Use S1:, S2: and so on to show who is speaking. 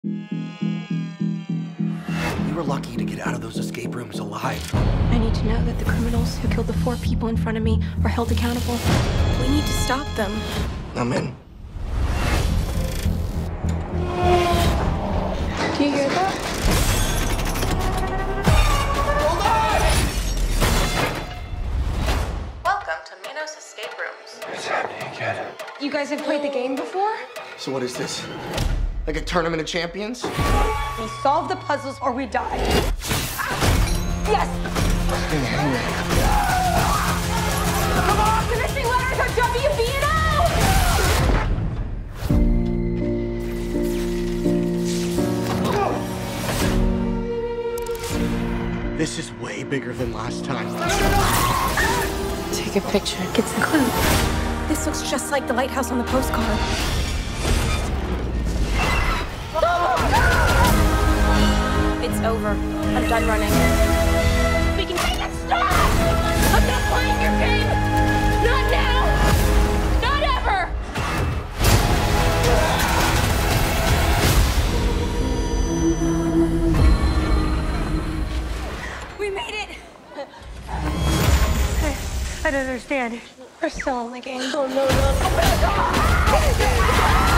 S1: We were lucky to get out of those escape rooms alive.
S2: I need to know that the criminals who killed the 4 people in front of me are held accountable. We need to stop them.
S1: I'm in.
S2: Do you hear that?
S3: Welcome to Minos Escape Rooms.
S1: It's happening again.
S2: You guys have played the game before?
S1: So what is this? Like a tournament of champions?
S2: We solve the puzzles or we die. Yes! Come on, finishing letters are WB and
S1: O! This is way bigger than last time.
S2: Take a picture. Gets the clue. This looks just like the lighthouse on the postcard. It's over. I'm done running. We can make it stop! I'm not playing your game! Not now! Not ever! We made it! I don't understand. We're still in the game. Oh, no.